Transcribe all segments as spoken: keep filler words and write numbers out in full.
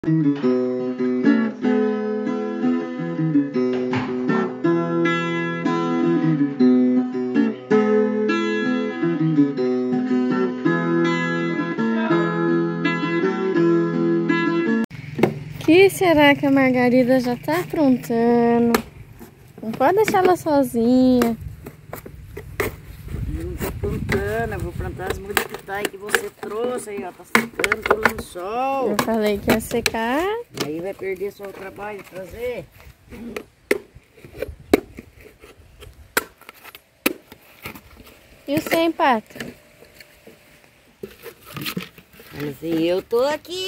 Que será que a Margarida já tá aprontando? Não pode deixar ela sozinha. Eu não tô plantando, eu vou plantar as mudas que tá aí que você trouxe aí, ó. Tá secando, tudo no sol. Eu falei que ia secar. Aí vai perder só o trabalho de trazer. E o sem pato? Mas assim, eu tô aqui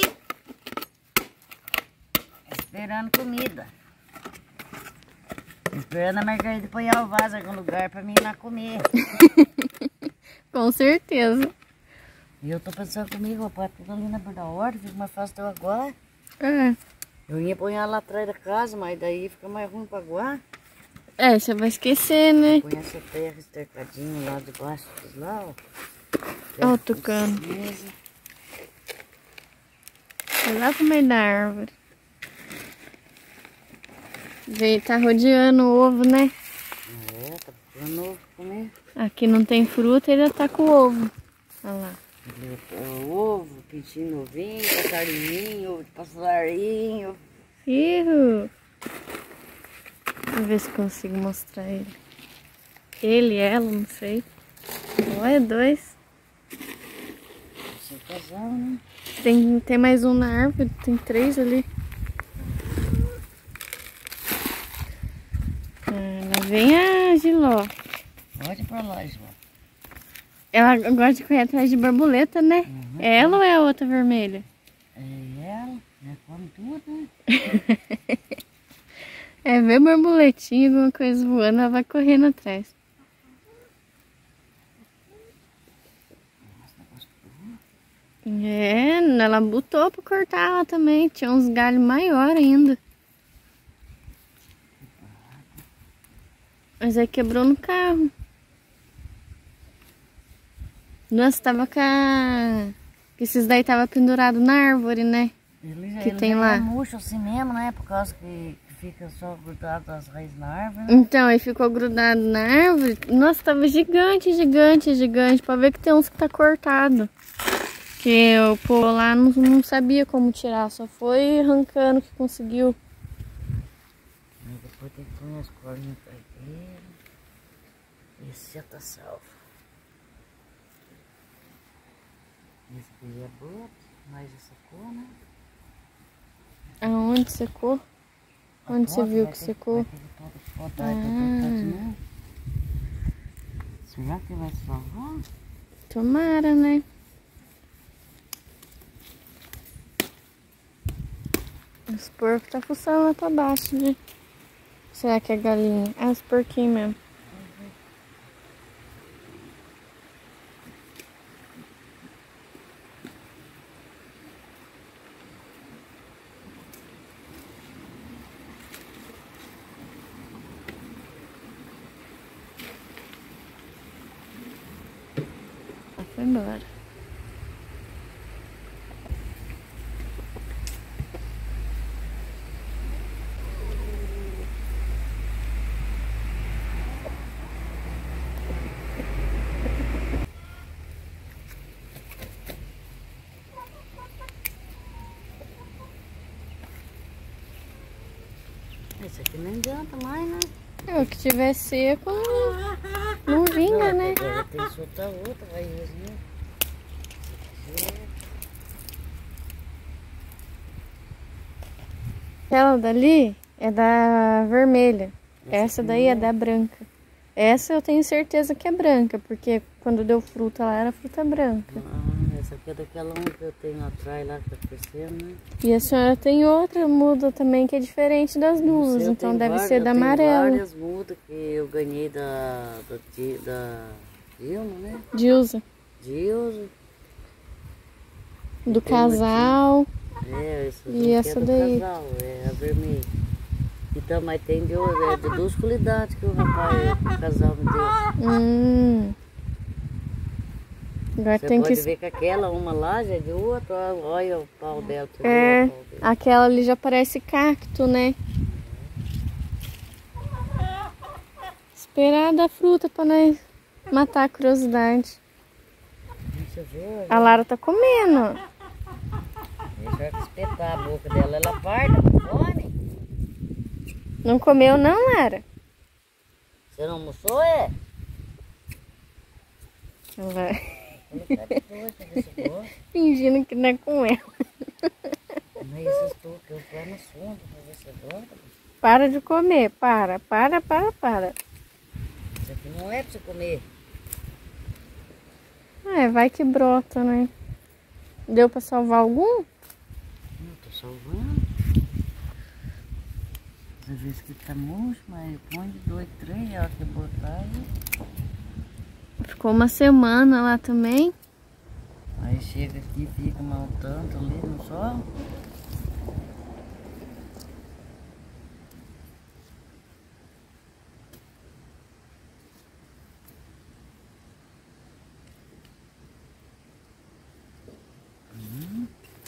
esperando comida. Esperando a Margarida pôr o vaso em algum lugar pra mim ir lá comer. Com certeza. E eu tô pensando comigo, vou pôr tudo ali na beira da horta, fica mais fácil de eu aguar. É. Eu ia pôr ela lá atrás da casa, mas daí fica mais ruim pra aguar. É, você vai esquecer, né? Põe essa terra estercadinho lá debaixo dos lá, ó. Olha o tucano. Vai lá pro meio da árvore. Veio, tá rodeando o ovo, né? É, tá procurando ovo pra comer. Aqui não tem fruta, ele já tá com o ovo. Olha lá. O ovo, pintinho novinho, passarinho, ovo de passarinho. Ihu. Vou ver se consigo mostrar ele. Ele, ela, não sei. Olha, dois. Esse é casal, né? Tem, tem mais um na árvore, tem três ali. Ah, lá vem a Giló. Pode ir pra lá, João. Ela gosta de correr atrás de borboleta, né? Uhum. É ela ou é a outra vermelha? É ela, já come tudo, né? É ver borboletinha, alguma coisa voando, ela vai correndo atrás. É, ela botou pra cortar ela também. Tinha uns galhos maiores ainda. Mas aí quebrou no carro. Nossa, tava com a... Esses daí tava pendurado na árvore, né? Ele já, Que ele tem já lá. é murcho assim mesmo, né? Por causa que, que fica só grudado as raízes na árvore, né? Então, aí ficou grudado na árvore. Nossa, tava gigante, gigante, gigante. Pra ver que tem uns que tá cortado. Que o povo lá não, não sabia como tirar. Só foi arrancando que conseguiu. Aí depois tem que pôr as cordas pra ele. Esse já tá salvo. Esse aqui é boa, mas já secou, né? Aonde secou? Onde você viu que ter, secou? Vai ter que botar ah. Será que vai salvar? Tomara, né? Os porcos tá fuçando lá pra baixo, né? Será que é galinha? Ah, os porquinhos mesmo. Foi embora. Isso aqui não adianta mais, né? É, o que tiver seco não vinga, não, né? Agora tem que soltar outra raizinha. Aquela dali é da vermelha. Essa, Essa daí é, é da branca. Essa eu tenho certeza que é branca, porque quando deu fruta lá era fruta branca. Ah, essa aqui é daquela uma que eu tenho atrás lá que tá crescendo, né? E a senhora tem outra muda também que é diferente das duas, sei, então deve várias, ser da amarela. Tem várias mudas que eu ganhei da da, da Dilma, né? Dilza. Dilza. Do casal. É, essa e essa é do daí. Casal, é a vermelha. Então, mas tem de, é, de duas qualidades que o rapaz, o casal me deu. Hum. Agora Você tem pode que... ver que aquela, uma lá já é de outra, olha o pau dela. Você É, viu o pau dela? aquela ali já parece cacto, né? Esperar dar fruta pra nós matar a curiosidade. Você viu? A Lara tá comendo. Deixa ela espetar a boca dela, ela parda com fome. Não comeu não, Lara? Você não almoçou, é? Ela vai Mas fingindo que não é com ela. estou que eu fui no fundo pra ver se gosta. Para de comer, para, para, para, para. Isso aqui não é pra você comer. É, vai que brota, né? Deu pra salvar algum? Não, tô salvando. Às vezes que tá murcho, mas põe de dois, três, ela que botar. Ficou uma semana lá também. Aí chega aqui e fica mal tanto ali no sol. Hum.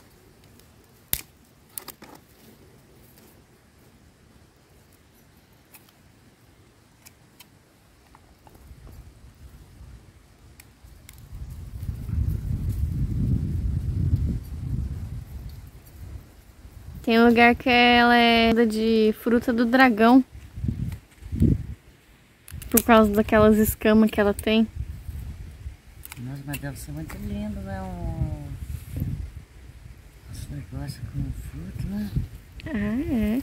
Tem um lugar que ela é de fruta do dragão. Por causa daquelas escamas que ela tem. Nossa, mas deve ser muito lindo, né? Um... Esse negócio com fruta, né? Ah, é.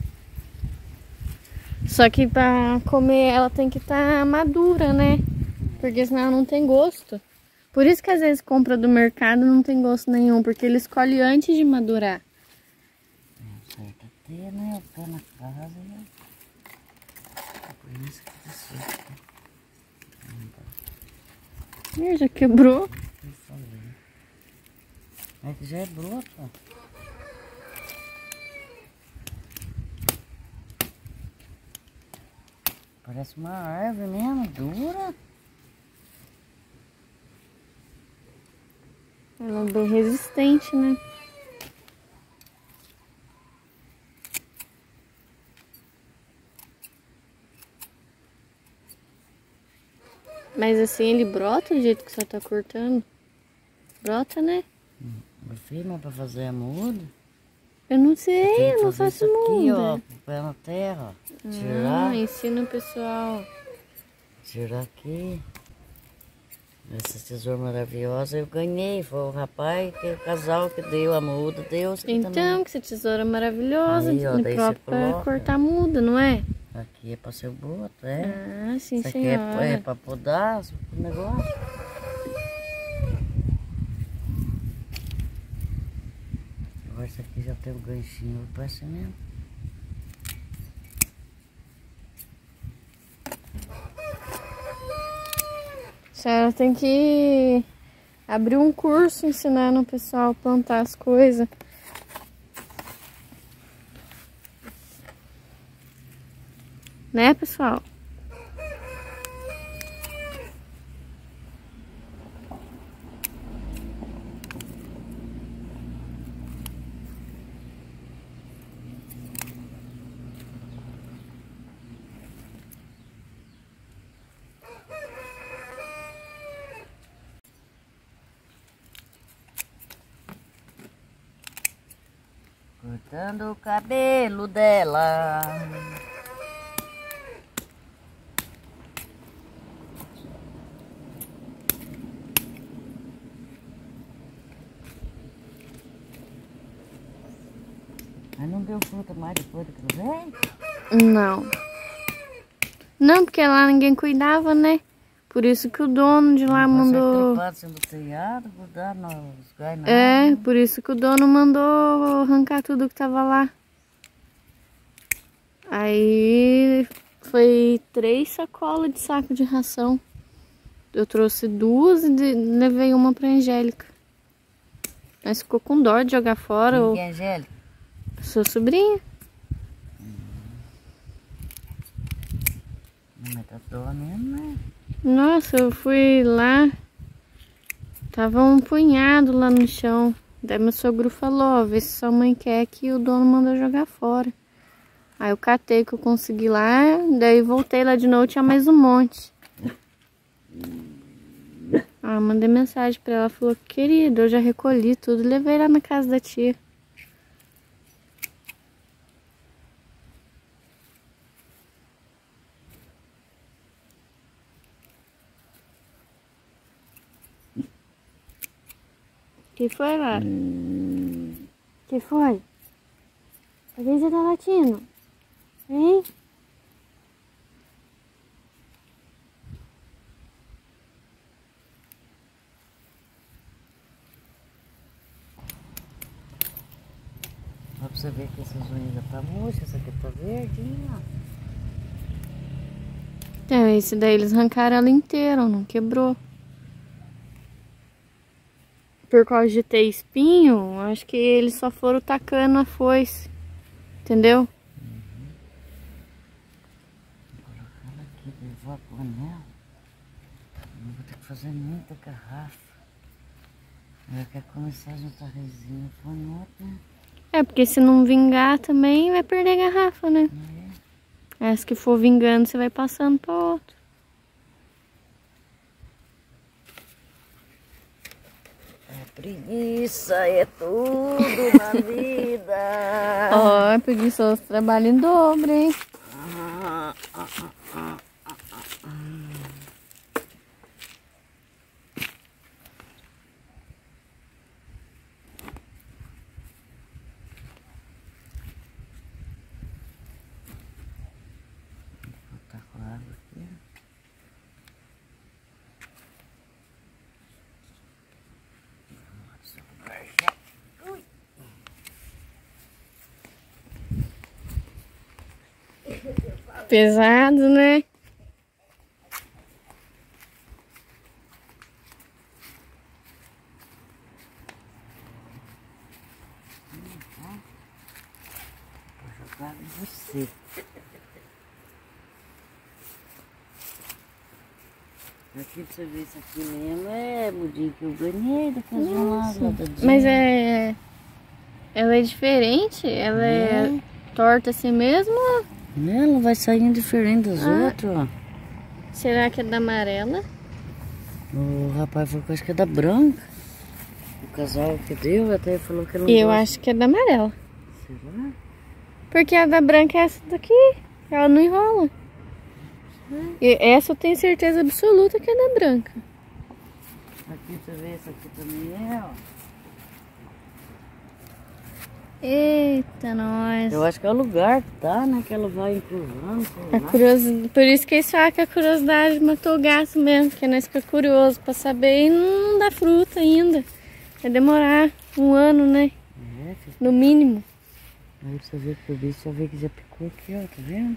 Só que pra comer ela tem que estar madura, né? Porque senão ela não tem gosto. Por isso que às vezes compra do mercado não tem gosto nenhum. Porque ele escolhe antes de madurar. É certo ter, né? O pé na casa, né? Por isso que tá certo. Ih, já quebrou. É que já é broto, ó. Parece uma árvore mesmo, dura. Ela é bem resistente, né? Mas assim ele brota do jeito que você tá cortando? Brota, né? Hum, firma pra fazer a muda. Eu não sei, Tem eu que não fazer faço isso aqui, ó, muda. com o pé na terra, ó. Tirar, Ah, ensina o pessoal. tirar aqui. Essa tesoura maravilhosa eu ganhei. Foi o rapaz, que o casal que deu a muda, deu isso aqui Então, também. que essa tesoura maravilhosa, Aí, ó, no daí próprio você pra coloca. cortar muda, não é? Aqui é pra ser boto, é. Ah, sim, Isso aqui é, senhora. é pra podar o negócio. Agora isso aqui já tem o ganchinho, parece mesmo. A senhora tem que abrir um curso ensinando o pessoal a plantar as coisas. Né, pessoal? Cortando o cabelo dela. Mas não deu fruta mais depois daquilo velho? Não. Não, porque lá ninguém cuidava, né? Por isso que o dono de lá mandou... Sendo telhado, grudar nos galhos. É, por isso que o dono mandou arrancar tudo que tava lá. Aí foi três sacolas de saco de ração. Eu trouxe duas e de- levei uma pra Angélica. Mas ficou com dó de jogar fora. Quem Eu... que é Angélica? Sua sobrinha. Não, mas tá dó mesmo, né? Nossa, eu fui lá Tava um punhado lá no chão. Daí meu sogro falou, vê se sua mãe quer, que o dono manda jogar fora. Aí eu catei que eu consegui lá, daí voltei lá de novo, tinha mais um monte. Ah, mandei mensagem pra ela, falou, querido, eu já recolhi tudo, levei lá na casa da tia. Que foi, Lara? Hum. Que foi? Por que você tá latindo? Hein? Dá pra você ver que essas unhas já tá murcha, essa aqui tá verdinha. É, esse daí eles arrancaram ela inteira, não quebrou. Por causa de ter espinho, acho que eles só foram tacando a foice. Entendeu? Uhum. Vou colocar ela aqui, levar a panela. Eu vou ter que fazer muita garrafa. Ela quer começar a juntar resina com a outra, né? É, porque se não vingar também vai perder garrafa, né? É. As que for vingando, você vai passando para outro. É preguiça, é tudo na vida. Ó, oh, preguiçoso trabalha em dobro, hein? Ah, ah, ah, ah, ah, ah. Vou botar com a água aqui. Pesado, né? Vou jogar em você. Aqui pra você ver, isso aqui mesmo é mudinho que eu ganhei da casolada lá da Dina. Mas é... Ela é diferente? Ela é, é torta assim mesmo? Ela vai saindo diferente das ah. outras, ó. Será que é da amarela? O rapaz falou que acho que é da branca. O casal que deu até falou que não Eu gosta. acho que é da amarela. Será? Porque a da branca é essa daqui. Ela não enrola. E essa eu tenho certeza absoluta que é da branca. Aqui você vê, essa aqui também é, ó. Eita, nós. Eu acho que é o lugar que tá, né? Que ela vai encurvando. A curiosidade, por isso que eles falam que a curiosidade matou o gato mesmo. Porque nós ficamos curiosos pra saber e não dá fruta ainda. Vai demorar um ano, né? É, fica... No mínimo. Aí pra você ver que o bicho já vê que já picou aqui, ó. Tá vendo?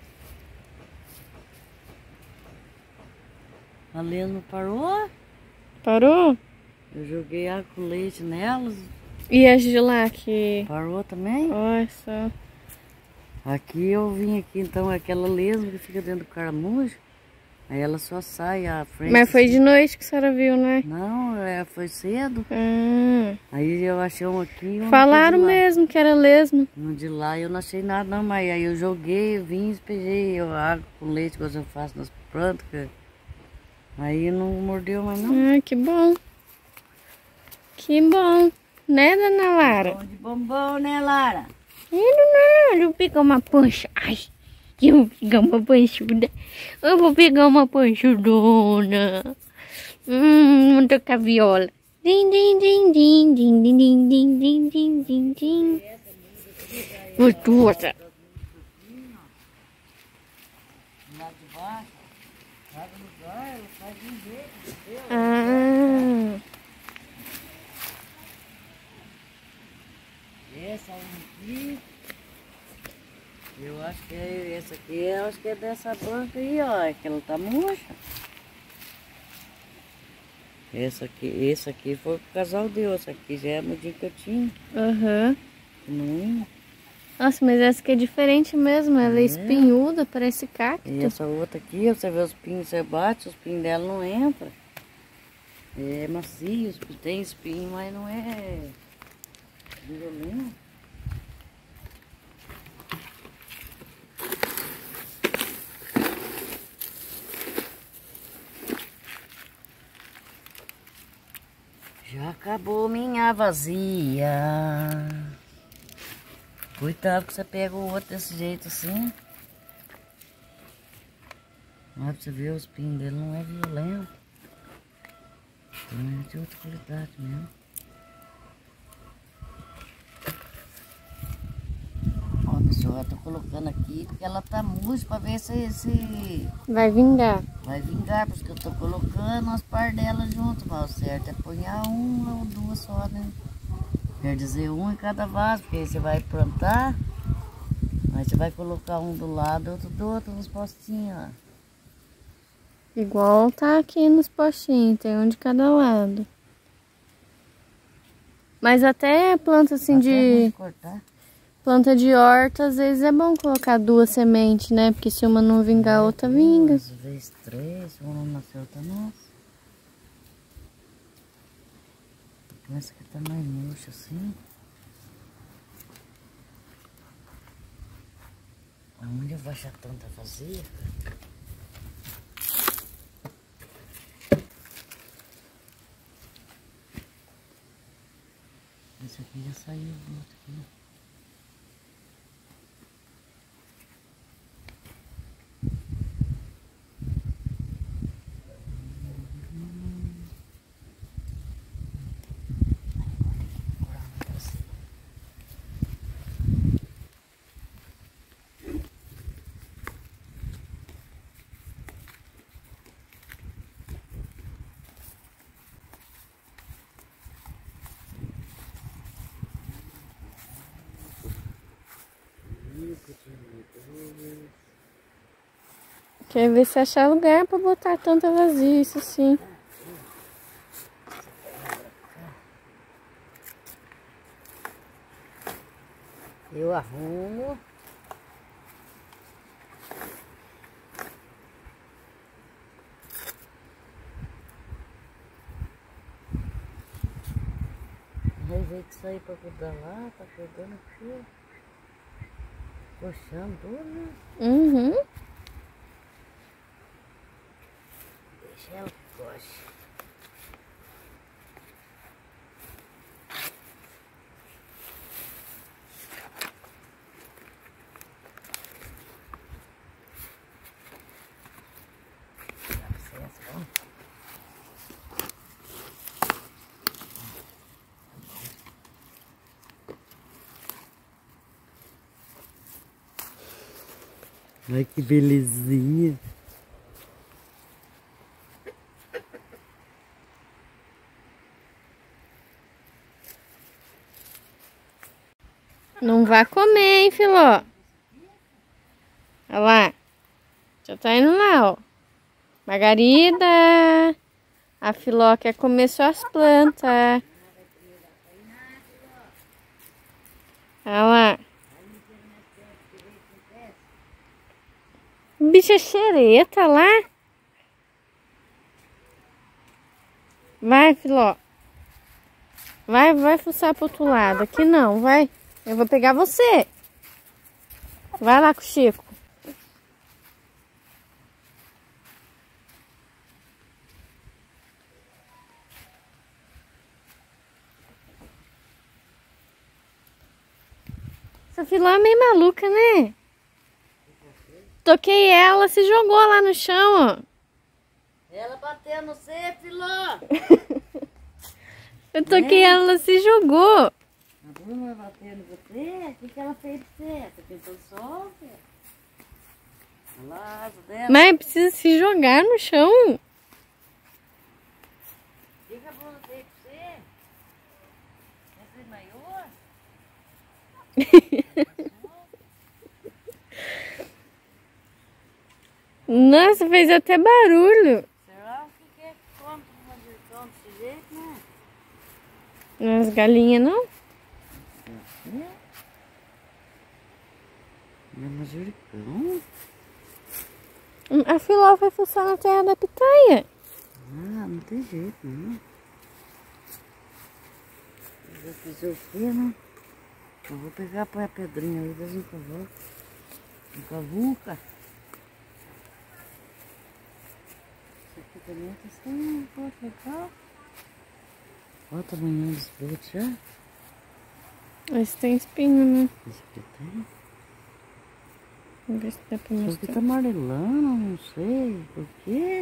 A lesma parou. Parou? Eu joguei água com leite nelas. E a de lá que... Parou também? Olha só. Aqui eu vim aqui, então, aquela lesma que fica dentro do caramujo. Aí ela só sai à frente. Mas foi assim. de noite que a senhora viu, né? Não, é, foi cedo. Ah. Aí eu achei um aqui e um Falaram de lá. mesmo que era lesma. No de lá eu não achei nada não, mas aí eu joguei, eu vim, despejei eu, água com leite, que eu faço nas plantas. Que... Aí não mordeu mais não. Ah, que bom. Que bom. Né, dona Lara? Bom de bombom, né, Lara? Não, não, eu vou pegar uma pancha. Ai, eu vou pegar uma panchuda. Eu vou pegar uma panchudona. Hum, vou tocar a viola. Din, din, din, din, din, din, din, din, din, din, din, din. Gostosa. Lá de baixo, cada lugar, ela faz de um jeito, entendeu? Ah. Essa aqui, eu acho que é essa aqui, eu acho que é dessa banca aí, ó, é que ela tá murcha. Essa aqui, essa aqui foi o que o casal deu, essa aqui já é a mudinha que eu tinha. Aham. Não. Nossa, mas essa aqui é diferente mesmo, ela é, é espinhuda, parece cacto. E essa outra aqui, você vê os pinhos, você bate, os pinhos dela não entram. É macio, tem espinho, mas não é violento. Já acabou minha vazia. Cuidado que você pega o outro desse jeito assim. Mas pra você ver, o espinho dele não é violento. Então é de outra qualidade mesmo. Ó, pessoal, eu tô colocando aqui porque ela tá murcha pra ver se, se Vai vingar. vai vingar, porque eu tô colocando as pardelas junto, mas o certo é punhar uma ou duas só, né? Quer dizer, um em cada vaso, porque aí você vai plantar, aí você vai colocar um do lado, outro do outro, nos postinhos, ó. Igual tá aqui nos postinhos, tem um de cada lado. Mas até planta assim de... cortar. Planta de horta, às vezes é bom colocar duas sementes, né? Porque se uma não vingar, a outra vinga. Duas vezes três, uma não nasceu, outra nasce. Essa aqui tá mais murcha assim. Aonde eu vou achar tanta vazia? Esse aqui já saiu do outro aqui. Quer ver se achar lugar pra botar tanta vazia, isso sim. Eu arrumo. Aí veio que sair pra cuidar lá, tá cuidando aqui. Puxando tudo, né? Uhum. Deixa ela que goste. Dá licença, vamos. Ai, que belezinha. Não vá comer, hein, Filó? Olha lá. Já tá indo lá, ó. Margarida. A Filó quer comer suas plantas. Olha lá. Bicha xereta lá. Vai, Filó. Vai, vai fuçar pro outro lado. Aqui não, vai. Eu vou pegar você. Vai lá com o Chico. Essa Filó é meio maluca, né? Toquei ela, se jogou lá no chão, ó. Ela bateu no você, Filó. Eu toquei ela, ela se jogou. A Bruna bateu no você? O que, que ela fez pra você? Você tentou só? Olha lá a asa dela. Mas precisa se jogar no chão. O que, que a Bruna fez pra você? Você desmaiou? Nossa, fez até barulho. Será o que, que é que come uma virtão desse jeito, né? As galinhas não? É. É manjericão. A Filó vai fuçar na terra da pitaia. Ah, não tem jeito, não. Eu vou fazer o quê, né? Eu vou pegar põe a pedrinha aí das encavucas. Encavuca. Isso aqui também tá sem um pouco legal. Olha o tamanho dos frutos já. Esse tem espinho, né? Esse aqui tem. Vamos ver se dá pra Isso aqui mostrar. tá amarelando, não sei por quê.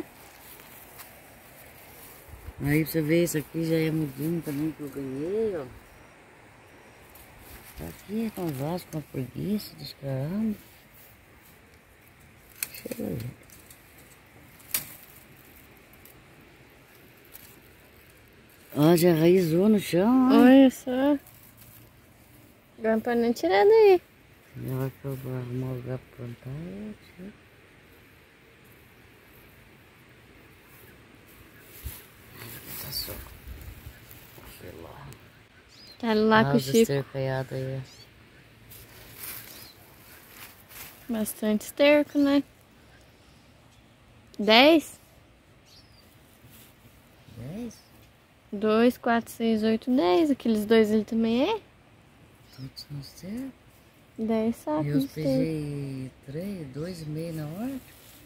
Aí você vê, isso aqui já é mudinho também que eu ganhei, ó. Tá aqui com vaso, com a preguiça dos caramba. Deixa eu ver. Ó, já raizou no chão, ó. Olha só. Agora não pode nem tirar daí. Na hora que eu vou arrumar o lugar pra plantar, eu tiro. Tá só. Sei lá. Tá lá com o Chico. Estercaiado aí. Bastante esterco, né? Dez? Dez? Dois, quatro, seis, oito, dez. Aqueles dois ali também é? Todos são esterco. Dez E sacos eu de esterco. peguei três, dois e meio na hora.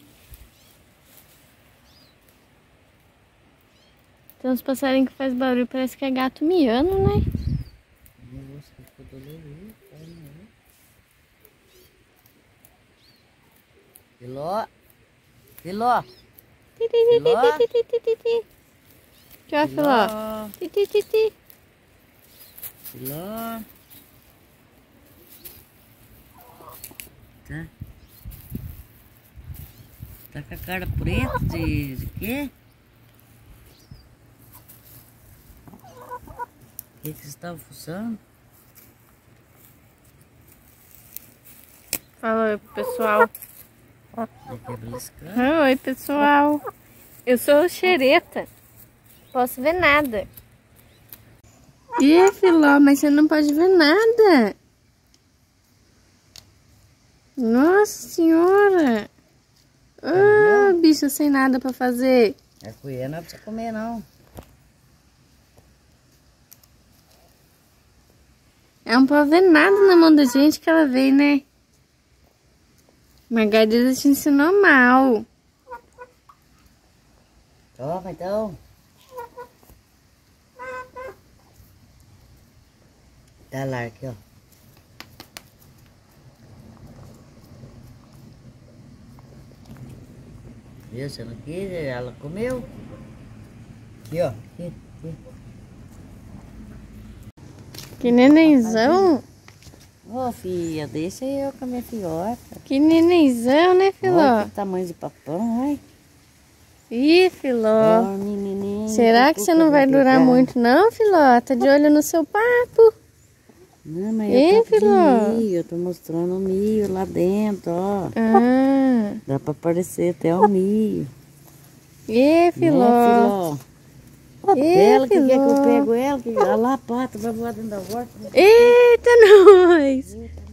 Tem uns passarinhos que faz barulho, parece que é gato miando, né? Nossa, ficou dolorido, cara, né? Filó. Filó. Ti, ti, ti, ti, ti, ti, ti, ti, ti. Aqui, ó, filó. Ti, ti, ti, ti. Filó. Tá. Tá com a cara preta de, de quê? O que que você estava fuçando? Fala oi pro pessoal. Daqui a beliscar. Ah, oi, pessoal. Eu sou xereta. Posso ver nada. Ih, filó, mas você não pode ver nada. Nossa senhora. Ah, bicho sem nada pra fazer. A colher não é pra você comer, não. É não pode ver nada na mão da gente que ela veio, né? Margarida te ensinou mal. Toma, então. Dá lá aqui, ó. Viu? Você não quis? Ela comeu. Aqui, ó. Aqui, aqui. Que nenenzão. Ô, filha, deixa eu com a minha filhota. Que nenenzão, né, Filó? Olha que tamanho de papão, ai. Ih, Filó. Ó, menininho. Será que você não vai durar muito, não, Filó? Tá de olho no seu papo. Não, mas Ei, eu tô de Filó. milho, eu tô mostrando o milho lá dentro, ó. Ah. Dá pra aparecer até o milho. Ih, Filó. Né, filó? Ih, Ela que quer que eu Filó. pego ela, que olha lá a pata vai voar dentro da horta. Eita, nós.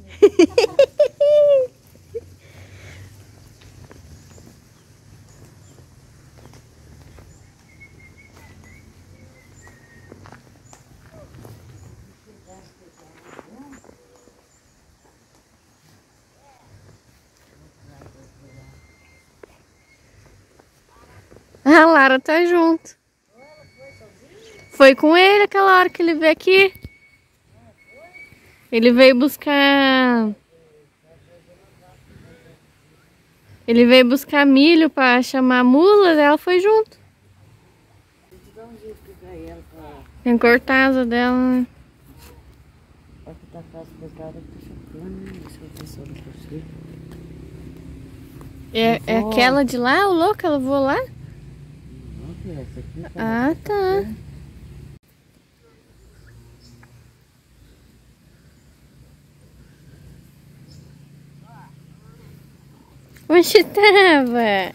A Lara tá junto. Foi com ele aquela hora que ele veio aqui. Ele veio buscar... Ele veio buscar milho pra chamar a mula, ela foi junto. Tem cortar a asa dela, né? Olha que tá fácil pegar, tá chocando, né? Deixa eu ver se eu não consigo. É, é aquela de lá, o louco, ela voou lá? Olha, essa aqui tá Ah, tá. Onde tava?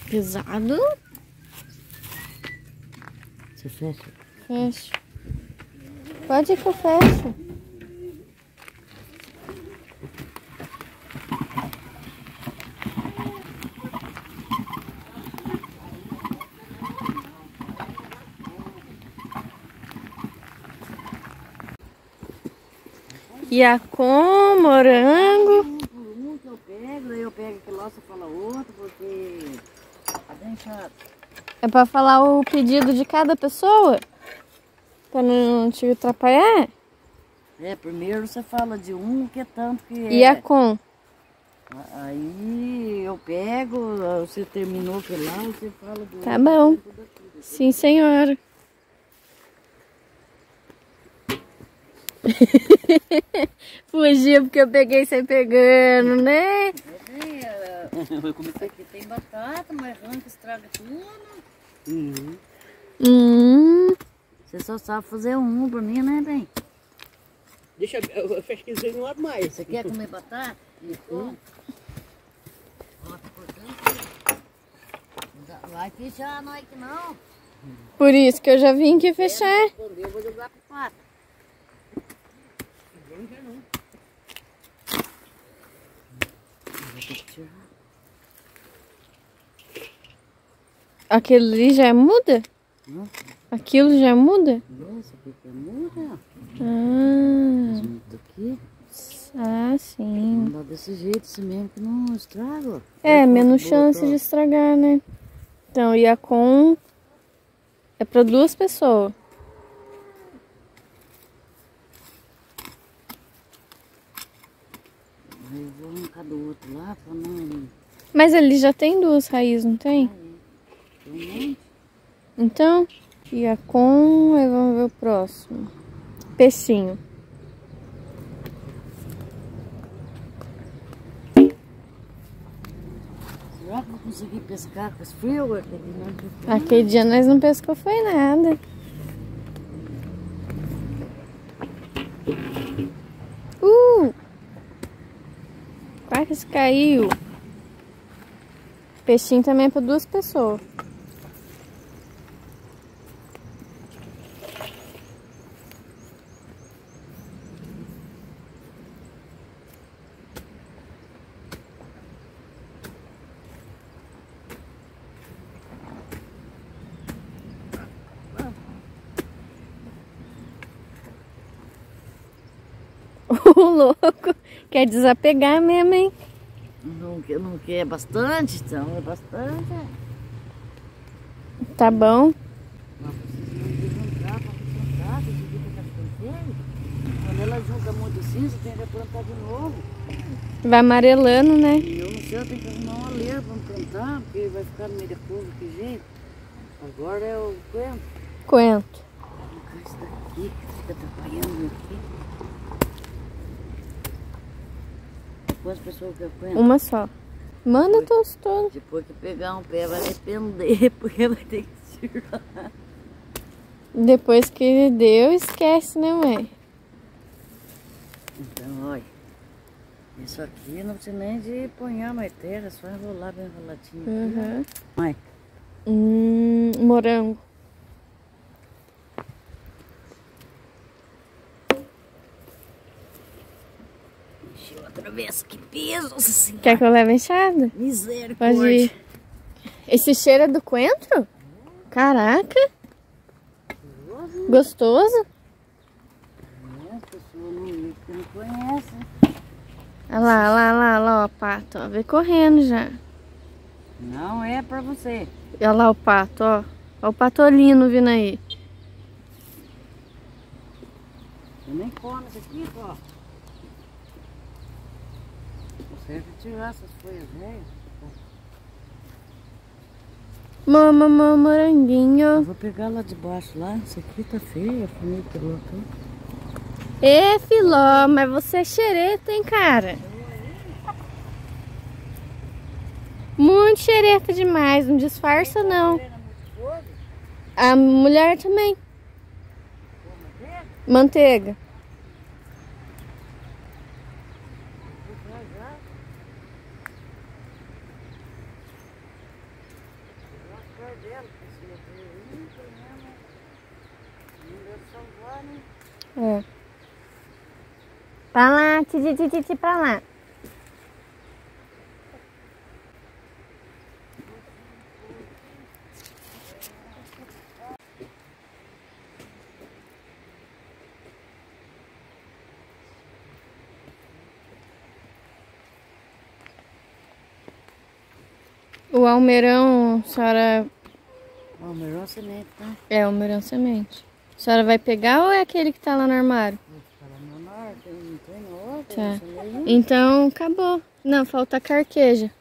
Pesado. Você fecha? Fecho. Pode ir que eu fecho. Yacon, morango. Um que eu pego, daí eu pego aquele lá, você fala outro, porque tá bem chato. É pra falar o pedido de cada pessoa? Pra não te atrapalhar? É, primeiro você fala de um que é tanto que é. Yacon. Aí eu pego, você terminou aquele lá, você fala do Tá bom. Sim, senhora. Fugiu porque eu peguei sem pegando, né? Isso aqui tem batata, mas arranca, estraga tudo. Uhum. Hum. Você só sabe fazer um pra mim, né, bem? Deixa eu, eu pesquisei no lado mais. Você quer comer batata? Uhum. Vai fechar nós que não. Por isso que eu já vim aqui fechar. Eu vou jogar pro pato. Aquilo ali já muda? Hum? Aquilo já muda? Nossa, aqui que muda. Ah, Junto aqui. ah, sim. Não dá desse jeito, assim mesmo que não estraga. É, menos chance de estragar, né? Então, o Yacon é para duas pessoas. Aí eu vou arrancar do outro lá pra não... Mas ele já tem duas raízes, não tem? Tem um monte. Então, Yacon, aí vamos ver o próximo. Peixinho. Será que eu vou conseguir pescar com esse frio? Aquele dia não pescou. Aquele dia nós não pescou foi nada. Uh! Quase caiu. Peixinho também é para duas pessoas. O louco quer desapegar mesmo, hein? Não, quer- não quer bastante, então é bastante. Tá bom. Mas precisa juntar para juntar, tem que ficar ficando. Quando ela junta muito assim, você tem que plantar de novo. Vai amarelando, né? E eu não sei, eu tenho que arrumar uma leira para plantar, porque vai ficar no meio da curva, que jeito. Agora é o coentro. Coentro. Vou colocar isso daqui, que fica atrapalhando aqui. Quantas pessoas que eu coentro? Uma só. Manda todos todos. Depois que pegar um pé vai depender, porque vai ter que tirar. Depois que deu, esquece, né, mãe? Então, olha. Isso aqui não precisa nem de ponhar mais terra, é só enrolar bem enroladinho. Uhum. Mãe. Hum, morango. Enchi outra vez, que peso, assim. Quer que eu leve a enxada? Misericórdia. Pode ir. Esse cheiro é do coentro? Caraca. Gostoso? É, a pessoa não, que não conhece. Olha lá, olha lá, olha lá, ó, o pato, ó. Vem correndo já. Não é pra você. Olha lá o pato, ó. Olha o patolino vindo aí. Eu nem come isso aqui, ó. Serve tirar essas folhas velhas. Mama, mama, moranguinho. Eu vou pegar lá de baixo lá. Isso aqui tá feio, a família pegou tudo. Ê, Filó, mas você é xereta, hein, cara? Muito xereta demais, não disfarça não. A mulher também. Manteiga. dela, porque se eu tenho mesmo, não deu salvar, né? É. Pra lá, titi, titi, titi, pra lá. O almeirão, a senhora... O almeirão semente, tá? É, o almeirão semente. A senhora vai pegar ou é aquele que tá lá no armário? Tá lá no armário, não tem outra, Tá. não. Então, acabou. Não, falta a carqueja.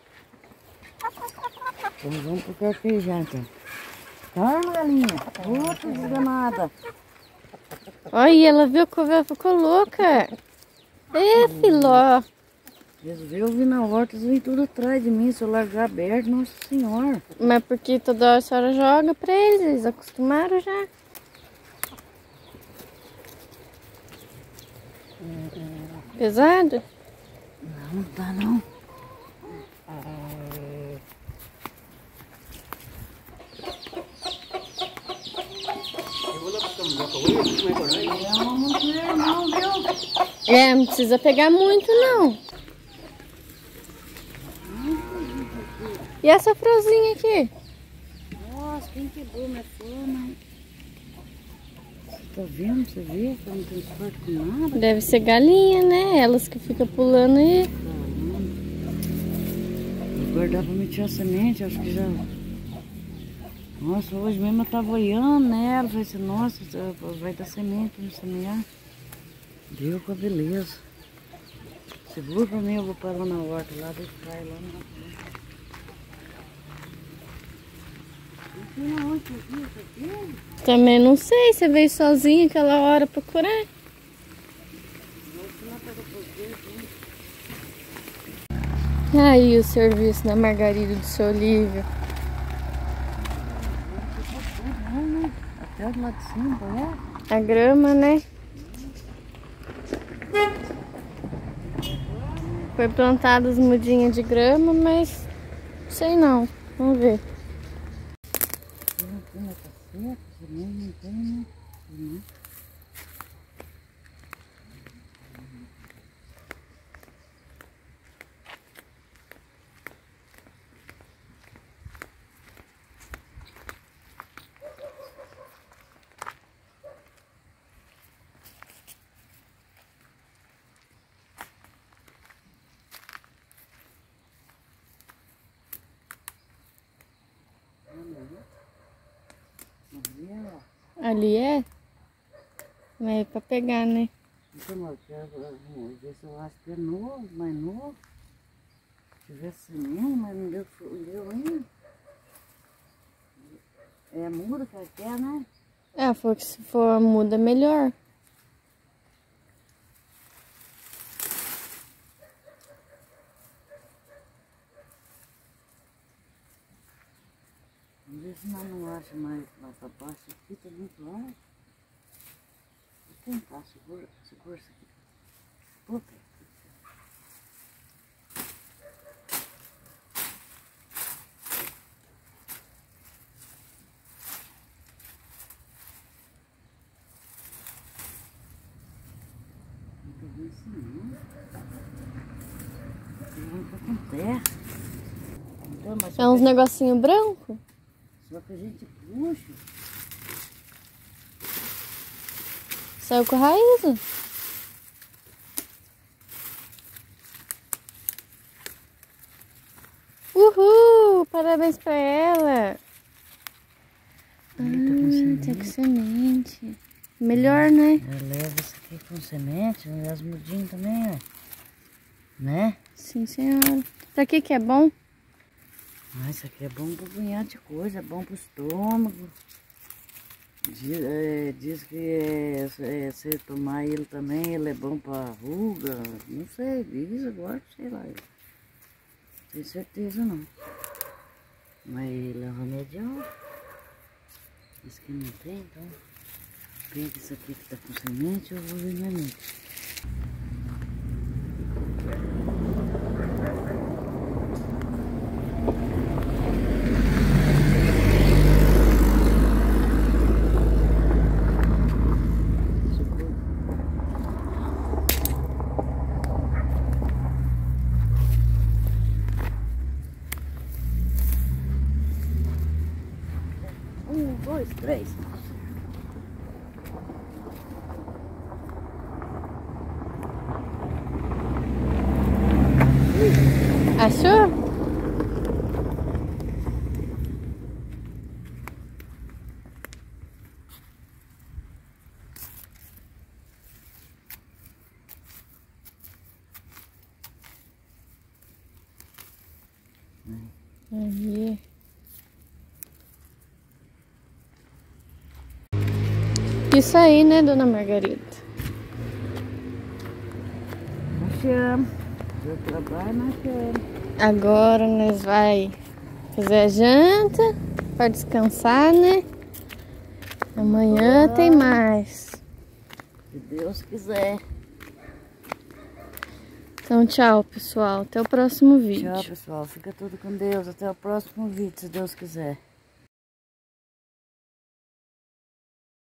Então vamos pro carquejar, então. Calma, galinha. Outra desgramada. Olha, ela viu que ela ficou louca. Ê, filó. Eles viram, eu vi na horta, eles vêm tudo atrás de mim, se eu largar aberto, nossa senhora. Mas porque toda hora a senhora joga pra eles, eles acostumaram já. Pesado? Não, não dá não. Eu vou lá buscar um bloco hoje, como é que é? Não, não quero não, viu? É, não precisa pegar muito não. E essa fruzinha aqui? Nossa, quem quebrou minha forma? Tá vendo? Você vê que eu não tenho sorte com nada? Deve ser galinha, né? Elas que ficam pulando aí. Caramba. Vou guardar pra me tirar semente, acho que já... Nossa, hoje mesmo eu tava olhando nela, falei assim, nossa, vai dar semente pra me semear. Deu com a beleza. Segura pra mim, eu vou parar na horta lá, deixa cair lá na... Não, onde eu vi isso aqui? Também não sei, você veio sozinha aquela hora procurar. Aí o serviço da Margarida do seu Olívio. Até do lado de cima, é? A grama, né? Foi plantadas mudinhas de grama, mas sei não. Vamos ver. Não tem essa seca, não tem, né? Não. Ali é? Mas é pra pegar, né? Então, eu quero ver se eu acho que é novo, mais novo. Se tivesse mesmo, mas não deu, deu ainda. É muda que ela quer, né? É, foi que se for muda melhor. Vamos ver se nós não acha mais lá pra baixo. Aqui tá muito alto. Vou tentar, segura, segura isso aqui. Pô, pé. Não tô vendo isso não. Não tá com terra. Então, mas É uns negocinho branco? só que a gente puxa. Saiu com a raiz. Uhul! Parabéns pra ela. Ah, tá com semente. Melhor, né? Eu levo isso aqui com semente, e as mudinhas também, ó. Né? Sim, senhora. Pra que que é bom? Ah, isso aqui é bom para um punhado de coisa, é bom pro estômago. Diz, é, diz que é, é, se tomar ele também, ele é bom para ruga. Não sei, diz agora, sei lá. Não tenho certeza não. Mas ele é remédio. Diz que não tem, então. Pega isso aqui que tá com semente, eu vou ver minha mente. dois, três. Achou? Aí. Isso aí, né, dona Margarida? Nós chama. Seu trabalho, nós chama. Agora nós vai fazer a janta para descansar, né? Amanhã Agora, tem mais. se Deus quiser. Então, tchau, pessoal. Até o próximo vídeo. Tchau, pessoal. Fica tudo com Deus. Até o próximo vídeo, se Deus quiser.